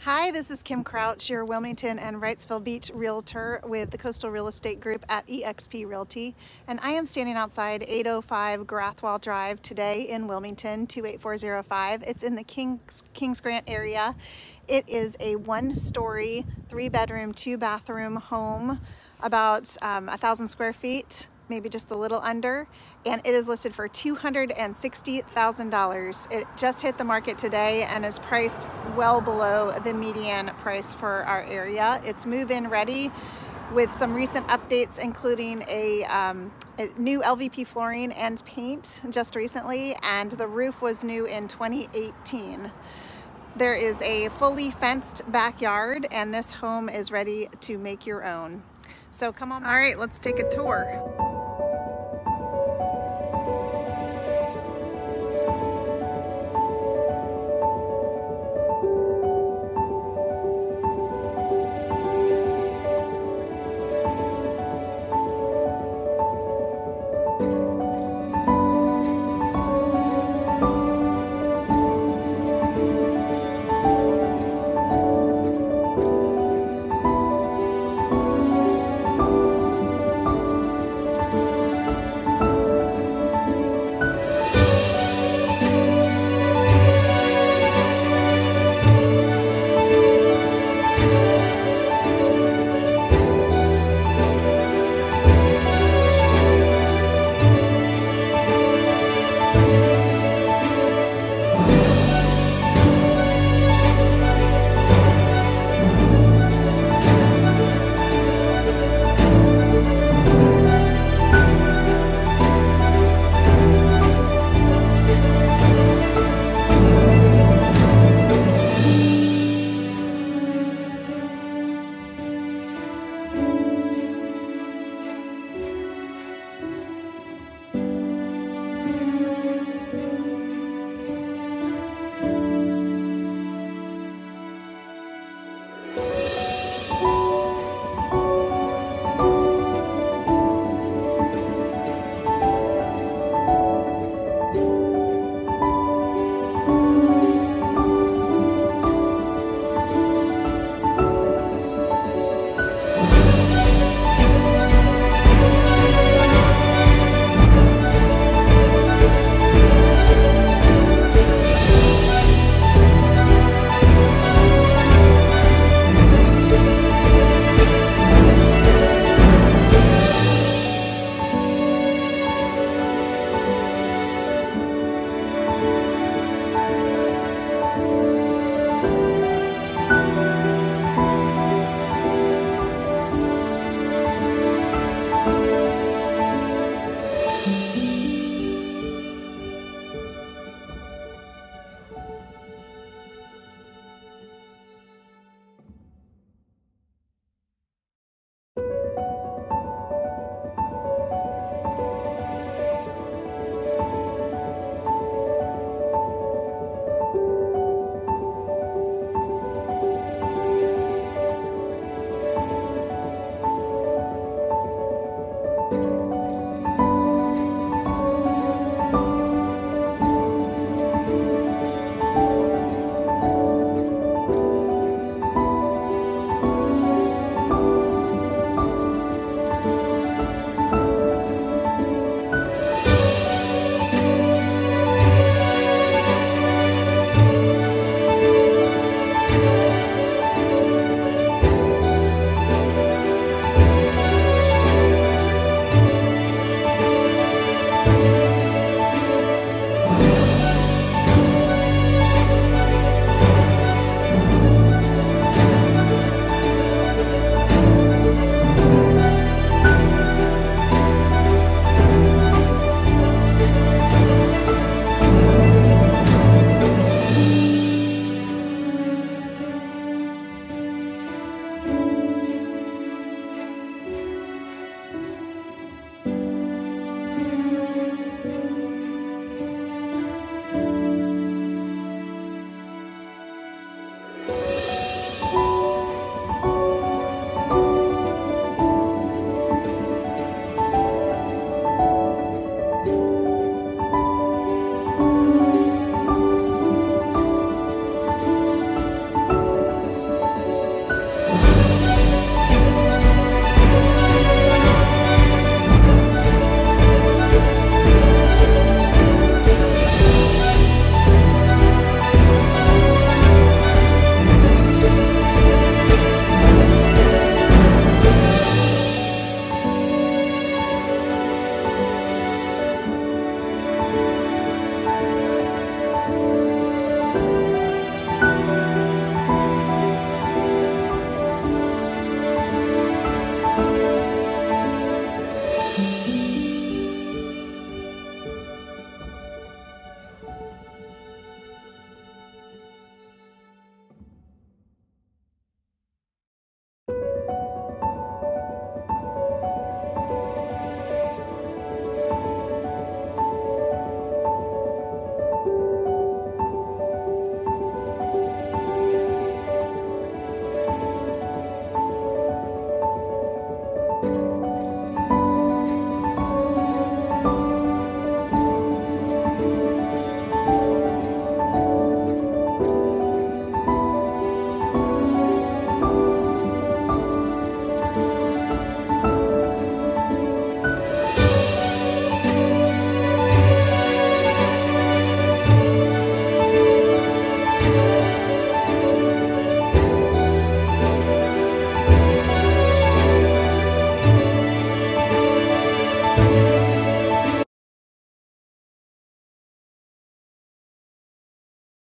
Hi, this is Kim Crouch, your Wilmington and Wrightsville Beach Realtor with the Coastal Real Estate Group at eXp Realty. And I am standing outside 805 Grathwol Drive today in Wilmington, 28405. It's in the Kings Grant area. It is a one-story, 3-bedroom, 2-bathroom home, about 1,000 square feet, maybe just a little under, and it is listed for $260,000. It just hit the market today and is priced well below the median price for our area. It's move-in ready with some recent updates, including a new LVP flooring and paint just recently, and the roof was new in 2018. There is a fully fenced backyard, and this home is ready to make your own. So come on. All right, let's take a tour. you.